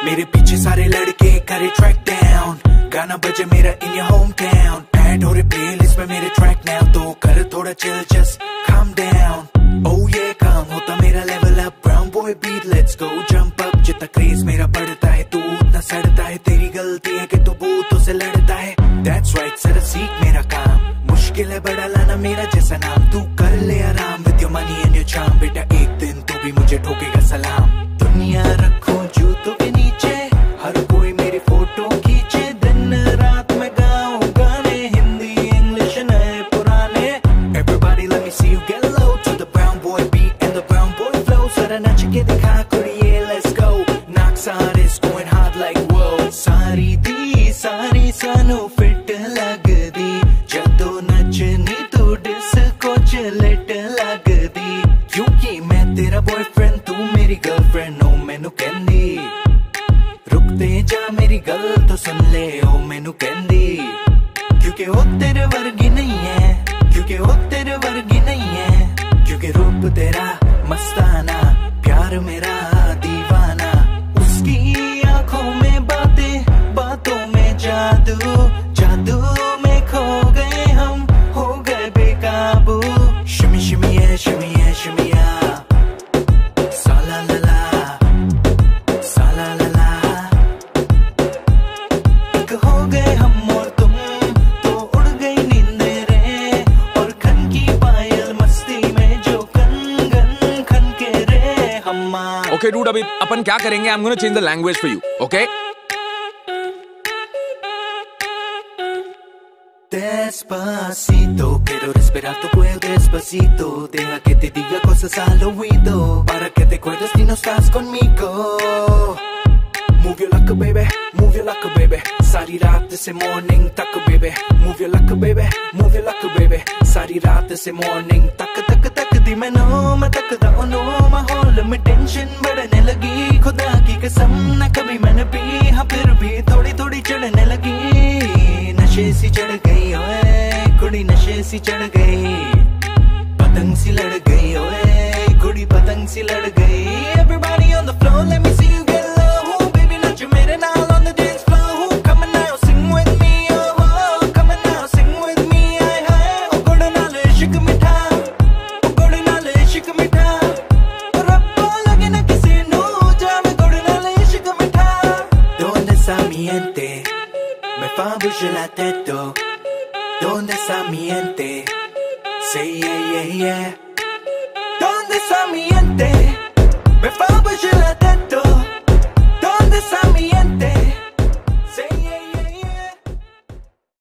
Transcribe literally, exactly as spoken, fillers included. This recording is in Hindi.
मेरे पीछे सारे लड़के करे ट्रैक डाउन, गाना बजे मेरा in your home town, add हो रहे प्लेलिस्ट में मेरे ट्रैक नाउ, तो कर थोड़ा chill just calm down. Oh ये काम होता मेरा level up, brown boy beat let's go jump up. जितना क्रेज मेरा बढ़ता है तू उतना सड़ता है, तेरी गलती है कि तू बूतों से लड़ता है। दैट्स राइट सर सीख मेरा काम, मुश्किल है बड़ा लाना मेरा जैसा नाम, तू कर ले आराम with your money and your charm. बेटा एक दिन तू भी मुझे ठोकेगा सलाम। दुनिया रखो जूतों के नीचे, हर कोई मेरी फोटो खींचे, दिन रात मैं गाऊं गाने, हिंदी इंग्लिश नए पुराने। Everybody let me see you get low to the brown boy beat and the brown boy flow। जरा नाच के दिखा कुड़िए let's go, knocks on is going hard like whoa। सारी दी सारी सानू फिट लग दी, जदों नचनी तू डिस्को च लेट लग दी। क्योंकि मैं तेरा बॉयफ्रेंड तू मेरी गर्लफ्रेंड, ओ मैनू कहंदी रुकते जा मेरी गल तो सुन ले, ओ मैनू कहंदी। क्योंकि वो तेरे वर्गी नहीं है, क्योंकि वो तेरे वर्गी नहीं है, क्योंकि रूप तेरा मस्ताना, प्यार मेरा दीवाना। उसकी आंखों में बातें, बातों में जादू, जादू में खो गए हम, हो गए बेकाबू। शिमी शिमी है शिमी है शिमिया, साला ला ला, साला ला ला। एक हो गए हम और तुम, तो उड़ गई नींदें रे, और खन की पायल मस्ती में जो कन गन खन के रे हम्मा। Okay dude, अभी अपन क्या करेंगे? I'm gonna change the language for you, okay? Despacito, quiero respirar tu cuello despacito, deja que te diga cosas al oído, para que te acuerdes si no estás conmigo. Move your luck baby, move your luck baby, सारी रात से morning तक baby, move your luck baby, move your luck baby, सारी रात से morning तक तक तक दी मैं नो मैं तक दा ओ नो, माहौल में टेंशन बढ़ने लगी, खुदा की कसम न कभी मैंने पी, हाँ फिर भी थोड़ी थोड़ी चढ़ने लगी। नशे सी चढ़ गई ओए कुड़ी, नशे सी चढ़ गई, पतंग सी लड़ गई ओए कुड़ी, पतंग सी लड़ गई। Everybody on the floor, let me see you get low, baby नाच मेरे नाल on the dance floor, come on now sing with me, oh oh, come on now sing with me, आए हाय ओ गुड़ नाल इश्क मिठा, ओ गुड़ नाल इश्क मिठा, ओ रब्बा लगे ना किसी नू जावे गुड़ नाल इश्क मिठा। Donde está mi gente, me fa bouger la tête, donde está mi gente, say yeah yeah yeah. Donde está mi gente, me fa bouger la tête.